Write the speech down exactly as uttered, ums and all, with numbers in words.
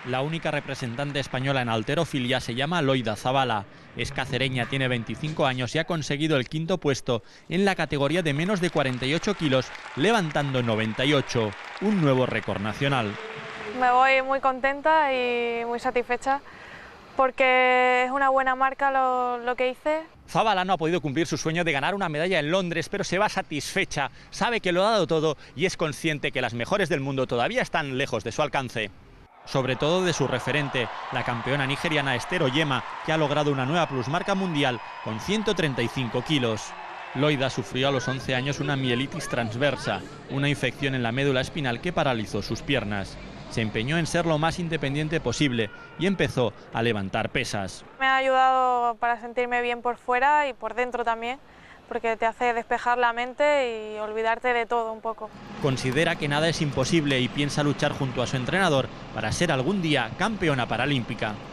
La única representante española en halterofilia se llama Loida Zabala. Es cacereña, tiene veinticinco años y ha conseguido el quinto puesto en la categoría de menos de cuarenta y ocho kilos, levantando noventa y ocho, un nuevo récord nacional. Me voy muy contenta y muy satisfecha porque es una buena marca lo, lo que hice. Zabala no ha podido cumplir su sueño de ganar una medalla en Londres, pero se va satisfecha, sabe que lo ha dado todo y es consciente que las mejores del mundo todavía están lejos de su alcance. Sobre todo de su referente, la campeona nigeriana Esther Oyema, que ha logrado una nueva plusmarca mundial con ciento treinta y cinco kilos. Loida sufrió a los once años una mielitis transversa, una infección en la médula espinal que paralizó sus piernas. Se empeñó en ser lo más independiente posible y empezó a levantar pesas. Me ha ayudado para sentirme bien por fuera y por dentro también, porque te hace despejar la mente y olvidarte de todo un poco. Considera que nada es imposible y piensa luchar junto a su entrenador para ser algún día campeona paralímpica.